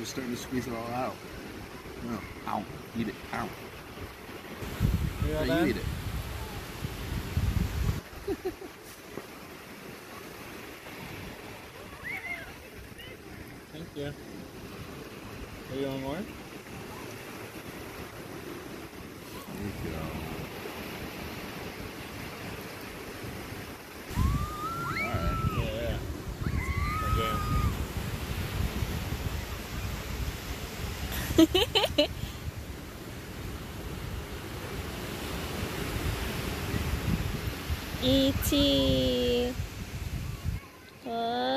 just starting to squeeze it all out. No. Ow. Eat it. Ow. You eat it. Thank you. Are you on more? There you go. Alright. Yeah. Okay. E.T. What?